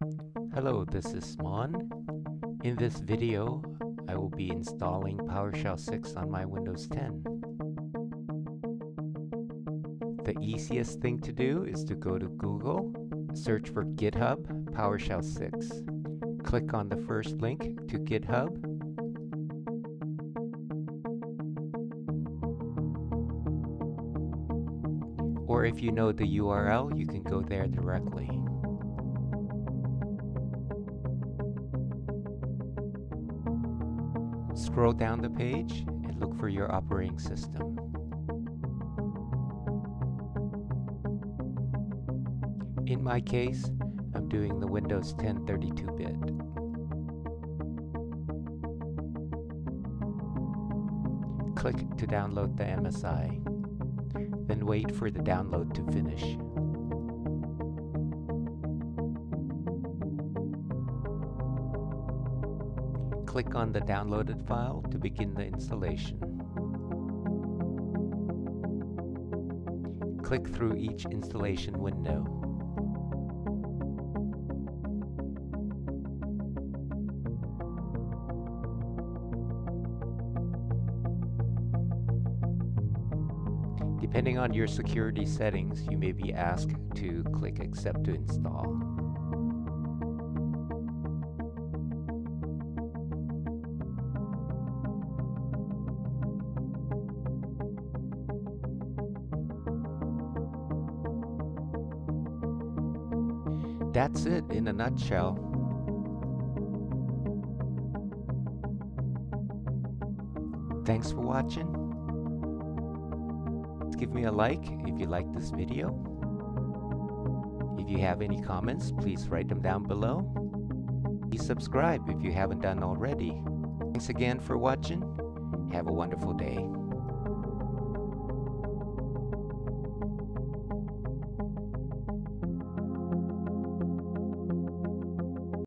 Hello, this is Mon. In this video, I will be installing PowerShell 6 on my Windows 10. The easiest thing to do is to go to Google, search for GitHub PowerShell 6. Click on the first link to GitHub. Or if you know the URL, you can go there directly. Scroll down the page and look for your operating system. In my case, I'm doing the Windows 10 32-bit. Click to download the MSI, then wait for the download to finish. Click on the downloaded file to begin the installation. Click through each installation window. Depending on your security settings, you may be asked to click Accept to install. That's it in a nutshell. Thanks for watching. Give me a like if you like this video. If you have any comments, please write them down below. Please subscribe if you haven't done already. Thanks again for watching. Have a wonderful day.